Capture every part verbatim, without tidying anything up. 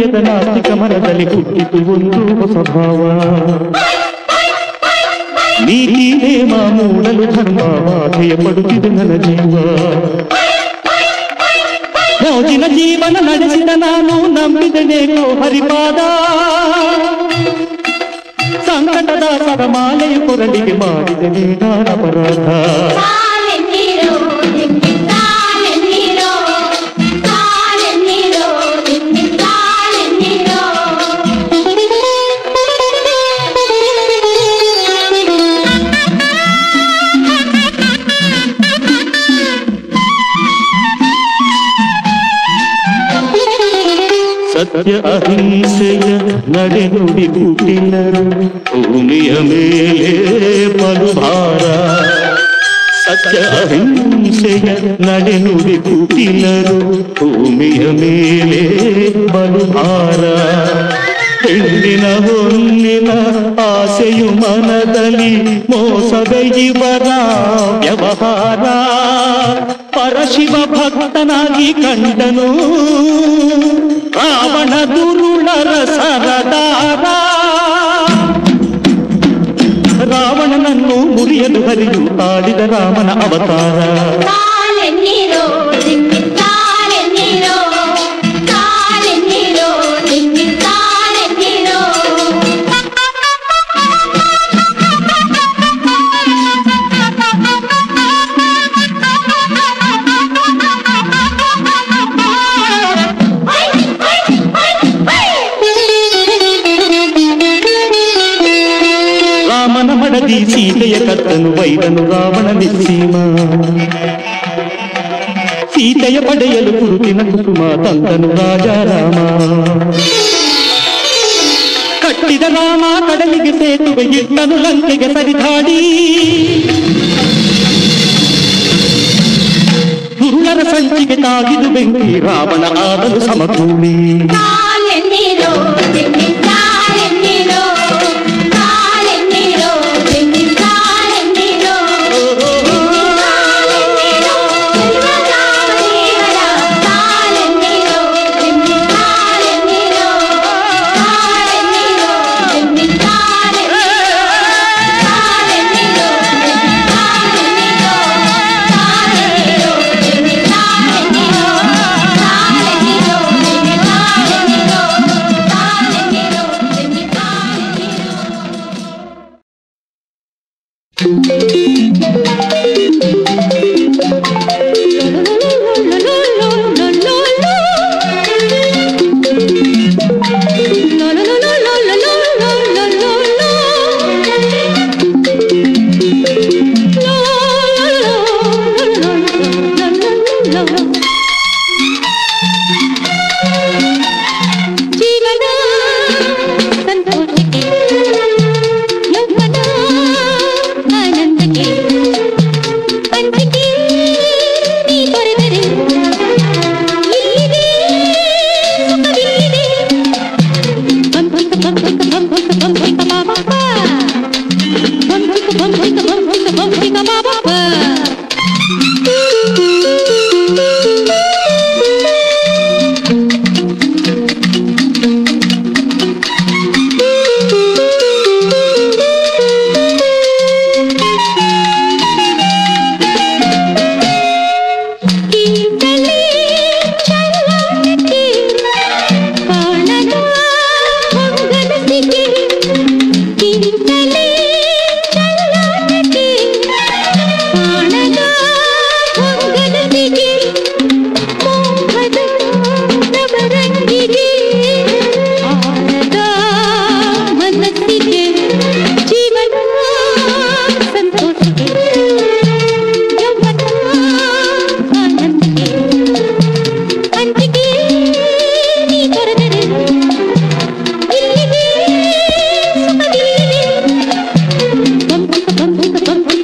ತಿಳಿಯದ ನಾಸ್ತಿಕ ಮನದಲ್ಲಿ ಹುಟ್ಟಿತು ಒಂದು ಹೊಸ ಭಾವ. ನೀತಿ ನೇಮ ಮೂಡಲು ಧರ್ಮ ಬಾಧೆಯ ಪಡುತ್ತಿದೆ ನನ್ನ ಜೀವ. ಮೋಜಿನ ಜೀವನ ನಡೆಸಿದ ನಾನು ನಂಬಿದನೇನೋ ಹರಿಪಾದ. ಸಂಕಟದ ಸರಮಾಲೆಯ ಕೊರಳಿಗೆ ಮಾಡಿದನೇ ನಾನಪರಾಧ. ಸತ್ಯ ಅಹಿಂಸೆಯ ನಡೆನುಡಿ ಹುಟ್ಟಿನರು ಭೂಮಿಯ ಮೇಲೆ ಬಲುಭಾರ. ಸತ್ಯ ಅಹಿಂಸೆಯ ನಡೆನುಡಿ ಹುಟ್ಟಿನರು ಭೂಮಿಯ ಮೇಲೆ ಬಲುಭಾರ. ಹೆಣ್ಣಿನ ಹೊನ್ನಿನ ಆಸೆಯು ಮನದಲ್ಲಿ ಮೋಸದ ಇವರ ವ್ಯವಹಾರ. ಪರಶಿವ ಭಕ್ತನಾಗಿ ಕಂಡನು ರಾವಣ ದುರುಳರ ಸರದಾರ. ರಾವಣನನ್ನು ಮುರಿಯಲು ಹರಿದು ಆಡಿದ ರಾಮನ ಅವತಾರ. ಮಡದಿ ಸೀತೆಯ ಕತ್ತನು ವೈರನು ರಾವಣ ನಿಸ್ಸೀಮ. ಸೀತೆಯ ಪಡೆಯಲು ಕುರುತಿನ ಕುಸುಮ ತಂದನು ರಾಜಾರಾಮ. ಕಟ್ಟಿದ ರಾಮ ಕಡಲಿಗೆ ಸೇತುವೆ ಇಟ್ಟನು ಲಂಕೆಗೆ ಸರಿದಾಡಿ. ದುರುಳರ ಸಂಚಿಗೆ ತಾಗಿದು ಬೆಂಕಿ Ravana ಆದನು ಸಮಕೂಲಿ.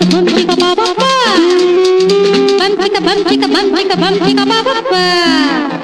Bam, bam, bam, bam, bam, bam, bam, bam, bam, bam, bam.